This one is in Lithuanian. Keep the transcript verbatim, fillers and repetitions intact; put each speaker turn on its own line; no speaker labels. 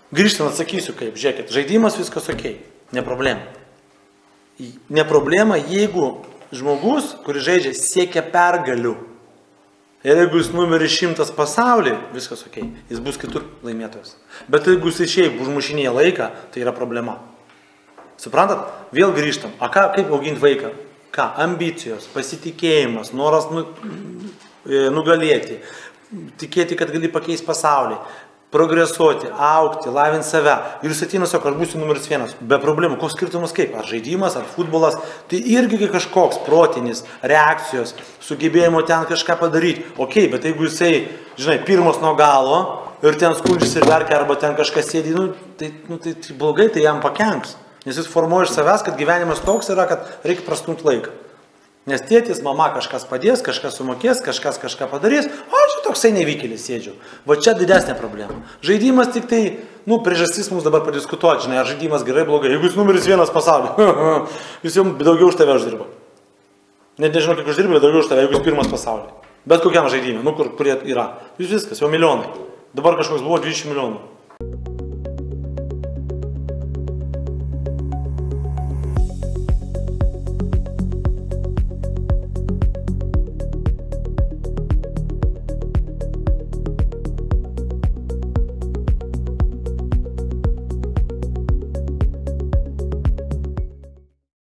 Grįžtant atsakysiu kaip, žiūrėkit, žaidimas viskas ok, ne problema. Ne problema, jeigu žmogus, kuris žaidžia, siekia pergalių. Ir jeigu jis numeris šimtas pasaulyje, viskas ok, jis bus kitur laimėtojas. Bet jeigu jis šiaip užmušinėja laiką, tai yra problema. Suprantat? Vėl grįžtam. A ką, kaip auginti vaiką? Ką? Ambicijos, pasitikėjimas, noras nu, nugalėti, tikėti, kad gali pakeisti pasaulį, progresuoti, augti, lavinti save. Ir jis ateina, sako, aš būsiu numeris vienas. Be problemų. Koks skirtumas kaip? Ar žaidimas, ar futbolas. Tai irgi kažkoks protinis, reakcijos, sugebėjimo ten kažką padaryti. Ok, bet jeigu jisai, žinai, pirmas nuo galo ir ten skundžiasi ir verkia, arba ten kažkas sėdi, nu, tai, nu, tai, tai blogai, tai jam pakenks. Nes jis formuoja iš savęs, kad gyvenimas toks yra, kad reikia prastumti laiką. Nes tėtis, mama kažkas padės, kažkas sumokės, kažkas kažką padarys, o čia toksai nevykėlis sėdžiu. Va čia didesnė problema. Žaidimas tik tai, nu, priežastis mums dabar padiskutuoti, žinai, ar žaidimas gerai, blogai. Jeigu jis numeris vienas pasaulyje, jis jau daugiau už tave uždirba. Net nežinau, kiek uždirba, bet daugiau už tave, jeigu jis pirmas pasaulyje. Bet kokiam žaidimui, nu, kur, kurie yra. Jūs viskas, jau milijonai. Dabar kažkoks buvo dvidešimt milijonų.